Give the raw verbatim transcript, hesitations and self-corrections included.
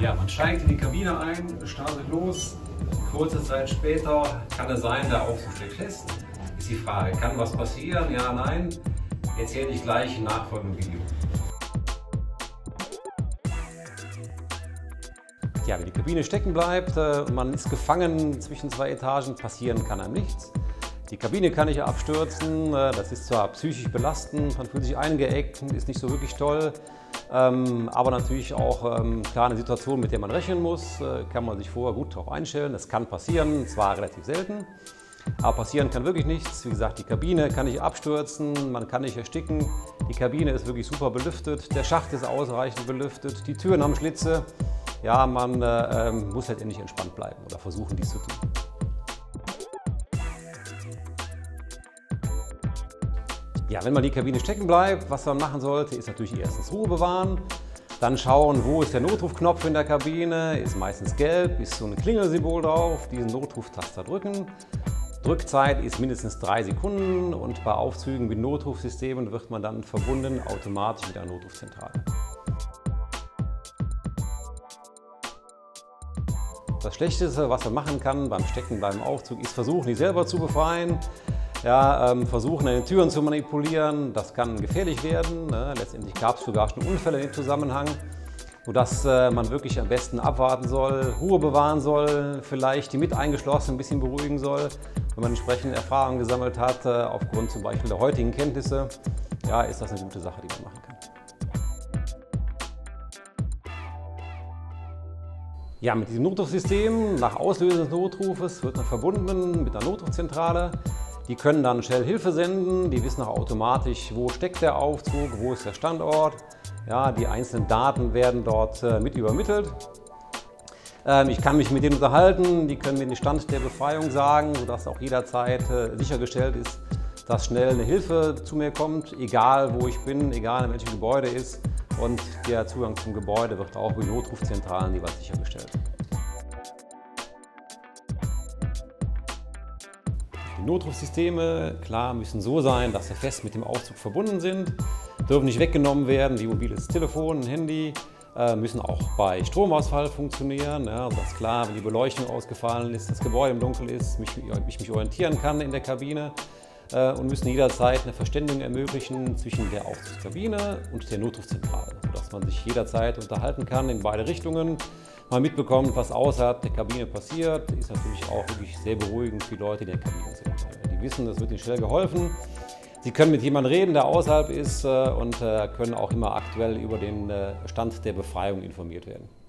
Ja, man steigt in die Kabine ein, startet los. Kurze Zeit später kann es sein, der Aufzug steht fest. Ist die Frage, kann was passieren? Ja, nein. Erzähle ich gleich im nachfolgenden Video. Ja, wenn die Kabine stecken bleibt und man ist gefangen zwischen zwei Etagen, passieren kann einem nichts. Die Kabine kann nicht abstürzen, das ist zwar psychisch belastend, man fühlt sich eingeeckt, ist nicht so wirklich toll, aber natürlich auch klar eine Situation, mit der man rechnen muss, kann man sich vorher gut darauf einstellen. Das kann passieren, zwar relativ selten, aber passieren kann wirklich nichts. Wie gesagt, die Kabine kann nicht abstürzen, man kann nicht ersticken, die Kabine ist wirklich super belüftet, der Schacht ist ausreichend belüftet, die Türen haben Schlitze. Ja, man äh, muss letztendlich entspannt bleiben oder versuchen, dies zu tun. Ja, wenn mal die Kabine stecken bleibt, was man machen sollte, ist natürlich erstens Ruhe bewahren, dann schauen, wo ist der Notrufknopf in der Kabine, ist meistens gelb, ist so ein Klingelsymbol drauf, diesen Notruftaster drücken. Drückzeit ist mindestens drei Sekunden und bei Aufzügen mit Notrufsystemen wird man dann verbunden automatisch mit einer Notrufzentrale. Das Schlechteste, was man machen kann beim Steckenbleiben im Aufzug, ist versuchen, die selber zu befreien. Ja, ähm, versuchen, an den Türen zu manipulieren. Das kann gefährlich werden. Ne? Letztendlich gab es sogar schon Unfälle in dem Zusammenhang, sodass äh, man wirklich am besten abwarten soll, Ruhe bewahren soll, vielleicht die mit eingeschlossenen ein bisschen beruhigen soll, wenn man entsprechende Erfahrungen gesammelt hat, äh, aufgrund zum Beispiel der heutigen Kenntnisse. Ja, ist das eine gute Sache, die man machen kann. Ja, mit diesem Notrufsystem, nach Auslösen des Notrufes, wird man verbunden mit einer Notrufzentrale. Die können dann schnell Hilfe senden, die wissen auch automatisch, wo steckt der Aufzug, wo ist der Standort. Ja, die einzelnen Daten werden dort äh, mit übermittelt. Ähm, ich kann mich mit denen unterhalten, die können mir den Stand der Befreiung sagen, sodass auch jederzeit äh, sichergestellt ist, dass schnell eine Hilfe zu mir kommt, egal wo ich bin, egal in welchem Gebäude ist. Und der Zugang zum Gebäude wird auch über Notrufzentralen jeweils sichergestellt. Die Notrufsysteme, klar, müssen so sein, dass sie fest mit dem Aufzug verbunden sind, dürfen nicht weggenommen werden, wie mobiles Telefon, ein Handy, äh, müssen auch bei Stromausfall funktionieren. Ja, also das ist klar, wenn die Beleuchtung ausgefallen ist, das Gebäude im Dunkeln ist, mich, ich mich orientieren kann in der Kabine. Und müssen jederzeit eine Verständigung ermöglichen zwischen der Aufzugskabine und der Notrufzentrale, sodass man sich jederzeit unterhalten kann in beide Richtungen, mal mitbekommt, was außerhalb der Kabine passiert. Ist natürlich auch wirklich sehr beruhigend für die Leute, die in der Kabine sind. Die wissen, es wird ihnen schnell geholfen. Sie können mit jemandem reden, der außerhalb ist und können auch immer aktuell über den Stand der Befreiung informiert werden.